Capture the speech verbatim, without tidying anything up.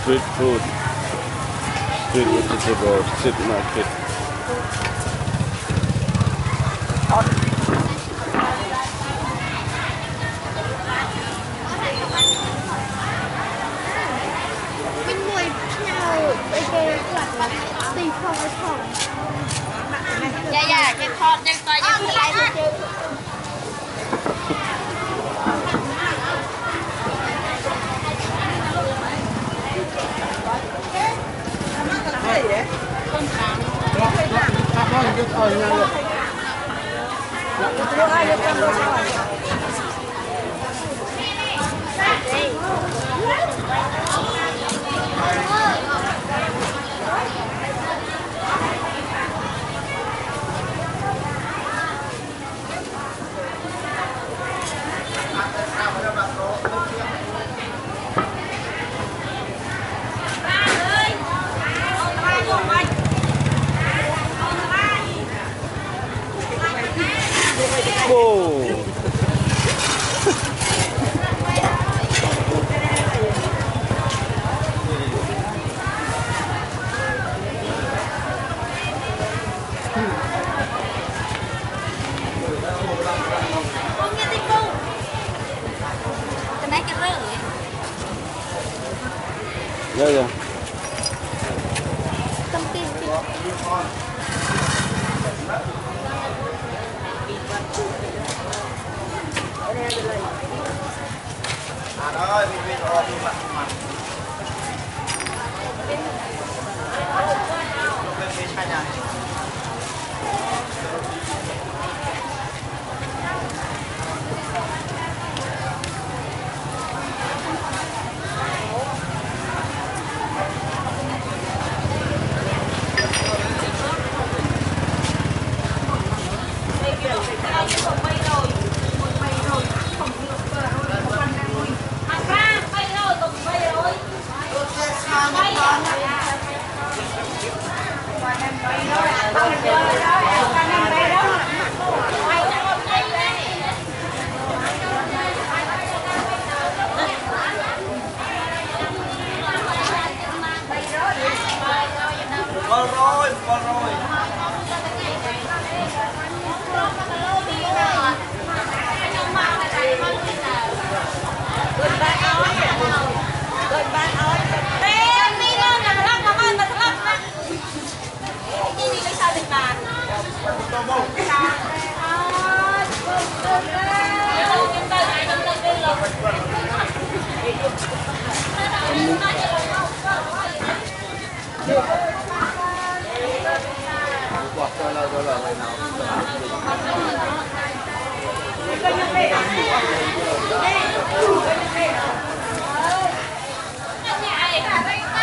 street food, street vegetable, street market. Mình ngồi nhau cái cái quạt là tùy phong cái phòng. Dạ dạ, cái con đang coi như thế này chứ. Wow. Dạ dạ. Thông tin chị. À đó, mình mình ở đi mặt mặt. Bên phía hai nhà. Con rồi, con rồi. Quả cho là cho là ngày nào cũng